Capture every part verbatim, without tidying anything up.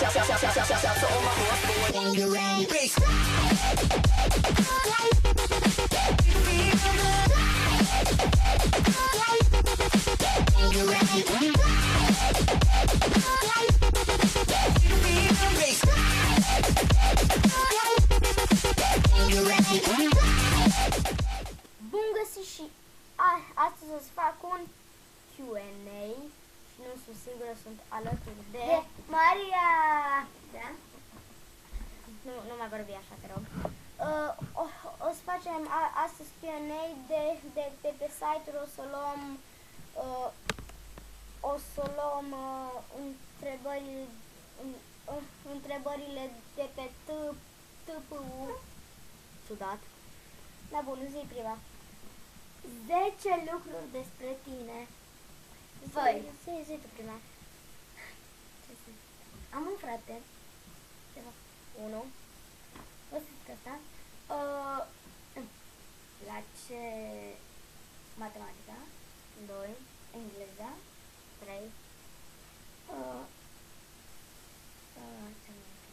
Bun găsit și a, astăzi o să fac un Q and A și nu sunt sigură, sunt alături de, de Maria. Da? Nu, nu mai vorbi așa, te rog. Uh, o, o să facem a, astăzi Q and A de, de, de pe site-uri, o să luăm uh, o să luăm uh, întrebări, uh, întrebările de pe T P U. Ciudat. Da, bun, zi prima. zece lucruri despre tine. Voi. Zi, zi tu prima. Ce zic? Am un frate. Ceva. unu. O să zic asta. Uh, la ce matematica? doi. Engleza? trei. Uh, uh, ce mai e?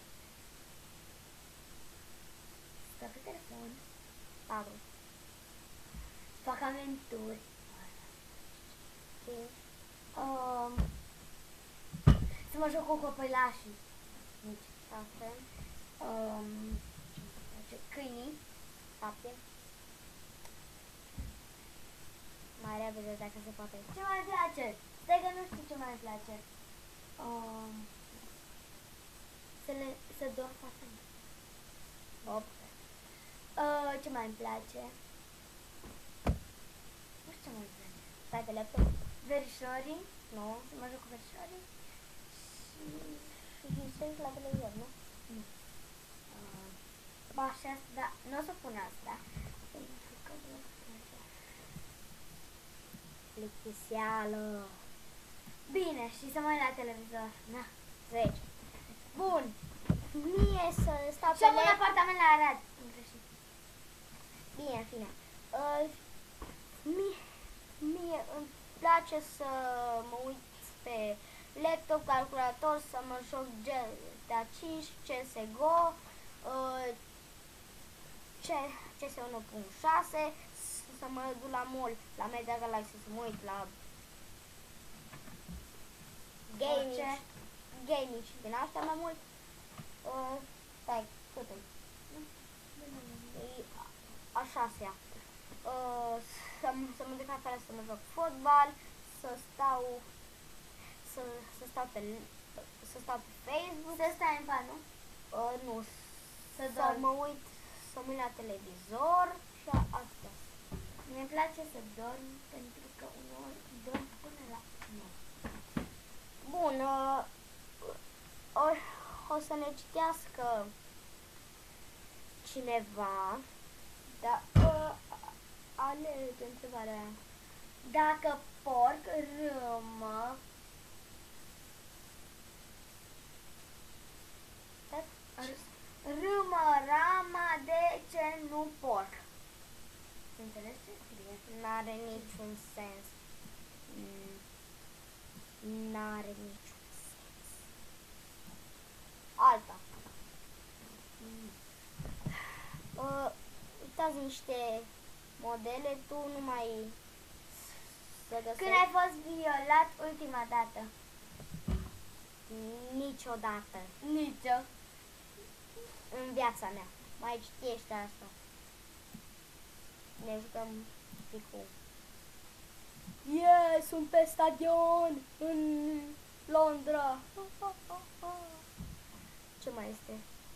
Stau pe telefon. patru. Fac aventuri. cinci. Um, să mă joc cu copilașii mici. șase. Um, câinii. șapte. Mai repede dacă se poate. Ce mai îmi place? Stai că nu știu ce mai îmi place. Um, să, le, să dorm foarte mult. opt. Uh, ce mai îmi place? Nu știu ce mai îmi place. Stai pe laptop. Verișorii. nouă. Să mă joc cu verișorii. Și și se uită la televizor, nu? Nu. Uh, ba, și asta, da, nu o să pun asta. Pentru că nu o să pun așa. Plictiseală. Bine, și să mă uit la televizor. Da. zece. Bun. Mie să stau Și pe am un laptop. apartament la Arad. Am greșit. Bine, în fine. Uh, mie, mie îmi place să mă uit pe laptop, calculator, să mă joc G T A cinci, C S G O, uh, C S unu punct șase, să mă duc la mall, la Media Galaxy, să mă uit la gaming, Orice. gaming și din asta mai mult. Uh, stai, cât e a șasea. Uh, să, să mă duc afară să mă joc fotbal, să stau să, să stau pe să stau pe Facebook, Să stai în pat, nu? uh, nu, Să să dormi. mă uit să mă uit la televizor și astea. Mi-e place să dorm pentru că uneori dorm până la nouă. Bun, uh, o, o să ne citească cineva, dar uh, alege întrebarea. Dacă porc râmă, râmă rama, de ce nu porc? Înțelegi ce scrie? N-are niciun sens. Mm, N-are niciun sens. Alta. Mm. Uh, uitați niște modele, tu nu mai să găsești Când ai fost violat ultima dată? niciodată Nicio. în viața mea. Mai citește asta. Ne jucăm picul. Yeah, sunt pe stadion în Londra. Ce mai este?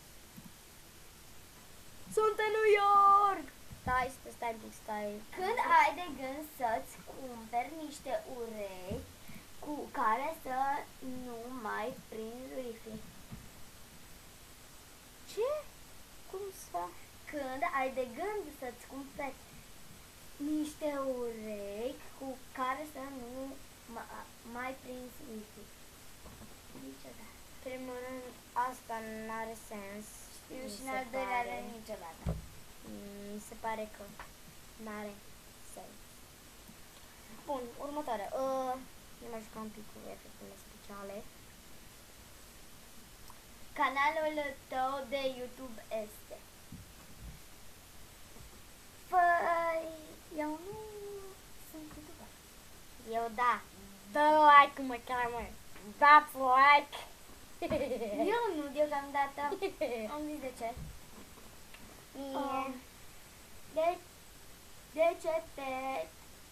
Sunt în New York. Stai, stai, stai, un pic, stai. Când ai de gând să-ți cumperi niște urechi cu care să nu mai prinzi wifi? Ce? Cum să? Când ai de gând să-ți cumperi niște urechi cu care să nu ma- mai prinzi wifi? Niciodată. Primul rând, asta n-are sens. Știu Mi și în se al doilea pare. rând niciodată. Mi se pare că n-are sens. Bun, următoarea. Uh, nu mai jucam un pic cu efectele speciale. canalul tău de YouTube este? Păi, eu nu sunt YouTuber. Eu da. Dă like mă cheamă. Dați like. Eu nu, deocamdată. Am zis de ce. Mie. Oh. De, de ce te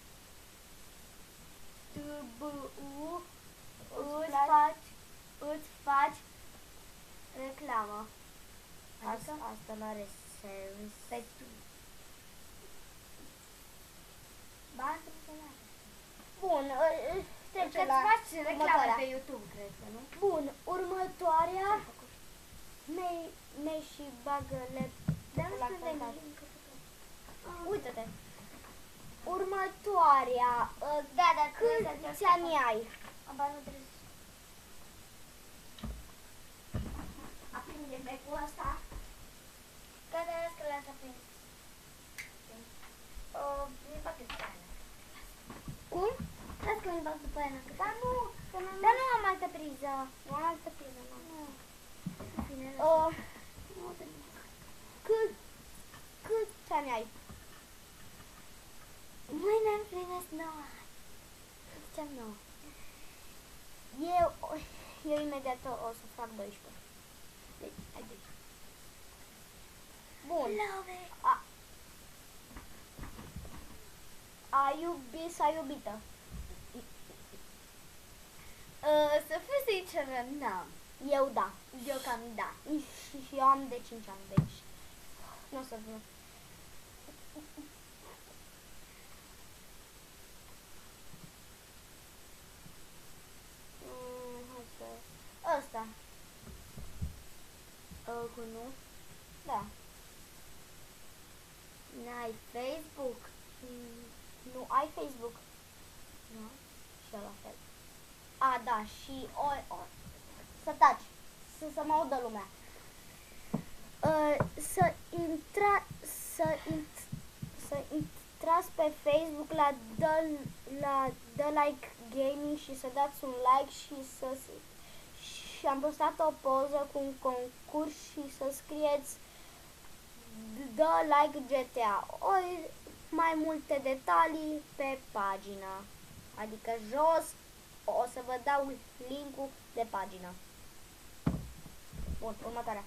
tu bu u îți place? faci îți faci reclamă? Asta, asta n-are sens. Pe tu. Ba, asta nu se lasă. Bun, ă, ă, Deci trece îți la faci reclamă următoarea. pe YouTube, cred că, nu? Bun, următoarea. Mei, mei și bagă laptopul Dar nu la știu călcat. veni. Uite-te. Următoarea. ă, Da, dar trebuie să Câți încerc ani să fac. ai? Aba nu trebuie să... Aprinde becul ăsta. Care las că l-ați aprins? Uh, mi fac după aia. Cum? Las că mi fac după aia. Dar nu, că nu, Dar nu am altă priză. nu am altă priză, nu. Nu. Bine, Ă, nu o trebuie. cât, câți ani ai? Mâine împlinesc nouă ani. Ziceam nouă. Eu, eu imediat o, o să fac doisprezece. Deci, hai deci. Bun. Love. A, a iubit sau iubită? Uh, să fiu sinceră, n-am. Eu da. Deocamdată. Și, și eu am de cinci ani, deci nu o să vină. Mm, hai să... Ăsta. Uh, cu nu? Da. N-ai Facebook? Mm, Nu ai Facebook? Nu. Și eu la fel. A, da, și o, o să taci, să, să mă audă lumea. Uh, să intra, să, int, să intrați pe Facebook la dă, la dă like gaming și să dați un like și să și am postat o poză cu un concurs și să scrieți dă like G T A. O, mai multe detalii pe pagină. Adică jos o să vă dau linkul de pagină. Bun, următoarea.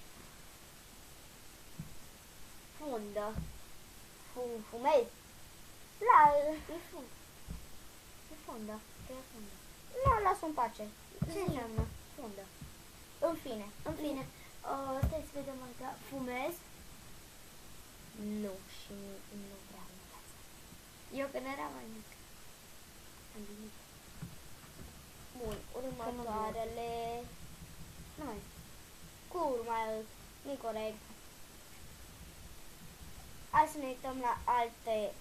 Fundă. Fum, fumezi? La, E fund. E fundă. Că e fundă. nu, las în pace. Ce Zi. înseamnă? Fundă. În fine. În fine, uh, stai să vedem alta. Fumez? Nu, și nu vreau în viață. Eu când eram mai mic. Am venit. Bun, următoarele. Nu mai. Cu urma, incorect. Hai să ne uităm la alte.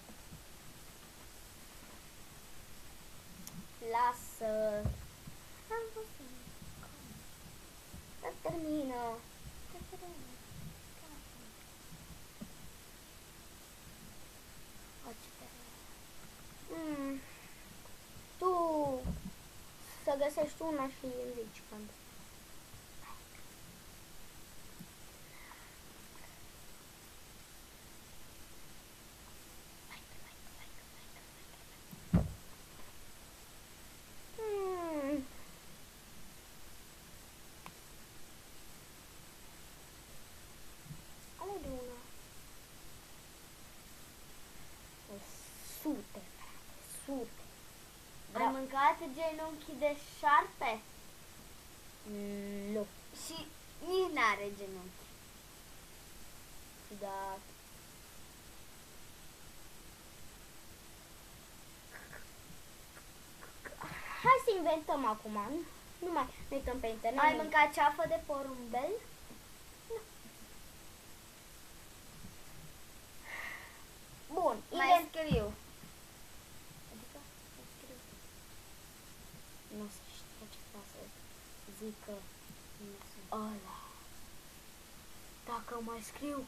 Lasă. Am văzut. Să termină. Mm. Tu să găsești una și îmi zici când. Mm. Alege una. O sute, frate, sute. Ai mâncat genunchi de șarpe? Mm, nu. Și nici n-are genunchi. Da. Hai să inventăm acum. Nu, nu mai ne uităm pe internet. Ai nu. mâncat ceafă de porumbel? Bun, Mai invent. scriu. Adică, să scriu. Nu să știu ce vreau să zic că nu sunt ăla. Dacă mai scriu.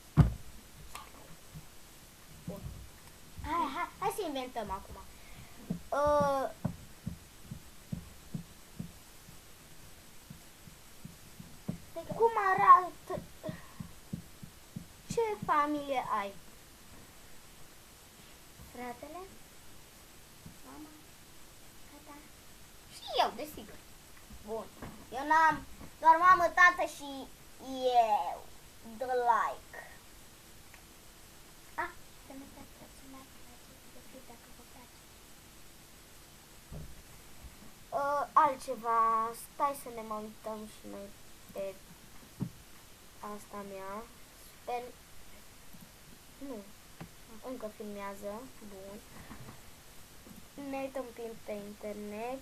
Bun. Hai, hai, hai să inventăm acum. Uh, Cum arată? Ce familie ai? Fratele? Mama? Tata? Și eu, desigur. Bun. Eu n-am, doar mamă, tată și eu. The like. Ah, să nu uitați să like la acest video dacă vă place. Uh, altceva, stai să ne mai uităm și noi pe asta mea. Sper... Nu, încă filmează. Bun. Ne uităm pe, pe internet.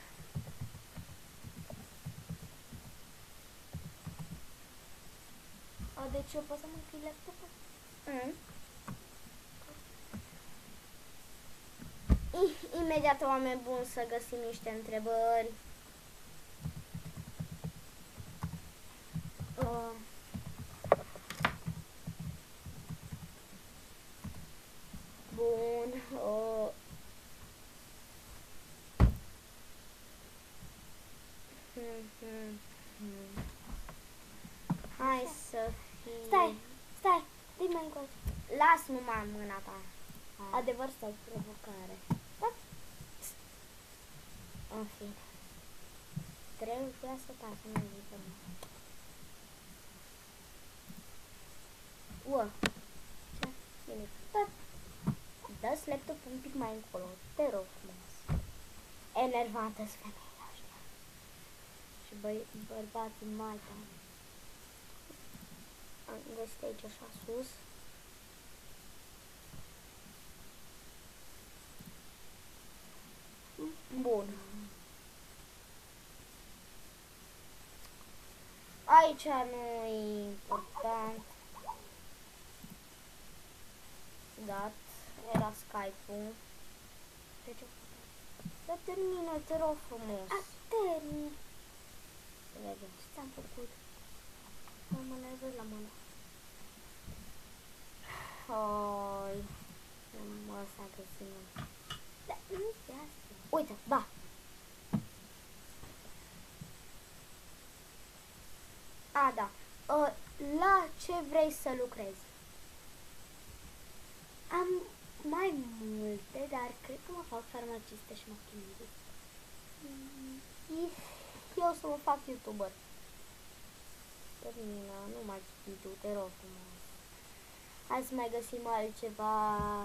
O, deci eu pot să mă închid laptopul? Mm. I- Imediat, oameni buni, să găsim niște întrebări. Uh. Bun. Uh. Hmm, hmm, hmm. Hai să fii... Stai, stai, dă-i mai încoace. Las numai mâna ta. Adevăr sau provocare? Da. În fine. Trebuia să taci, nu zică. Ua. Ce? Bine. Da. Dă-ți laptopul un pic mai încolo. Te rog frumos. Enervantă-ți femeile ăștia. Și băi, bărbații mai tare. Am găsit aici așa sus. Bun. Aici nu e important. Dat. Era Skype-ul. De ce? Să termină, te rog frumos. A, termin. Să vedem. Ce ți-am făcut? Mă mă nervez la mână. Oi. Mă s-a găsit. Dar nu este asta. Uite, da. A, da. Uh, la ce vrei să lucrezi? Am mai multe, dar cred că mă fac farmacistă și machinistă. Eu să mă fac YouTuber. Termină, nu mai citi tu, te rog frumos. Hai să mai găsim altceva.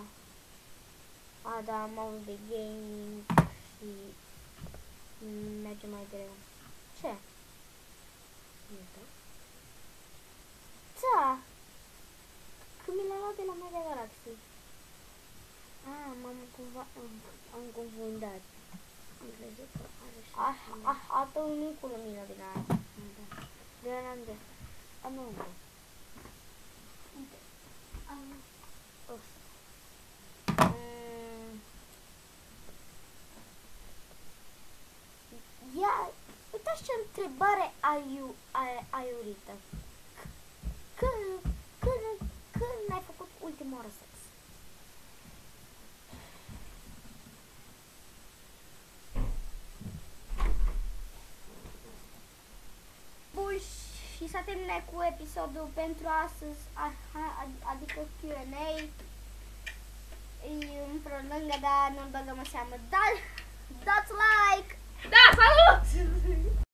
A, da, mouse de gaming și merge mai greu. Ce? Uite. Da. Când mi l-am luat de la Mega Galaxy. Ah, m-am cumva, am, am confundat. Am crezut că are și... Ah, ah, a tău nu cu lumină din aia. Da. De la am de... Am unde? Uite. Am... Uf. Mm. Ia, uitați ce întrebare aiu, ai, aiurită. Când, când, când ai făcut ultima oară sex? Bun, și s-a terminat cu episodul pentru astăzi, adică Q and A. E un prolungă, dar nu-l băgăm în seamă. Dar, dați like! Da, salut!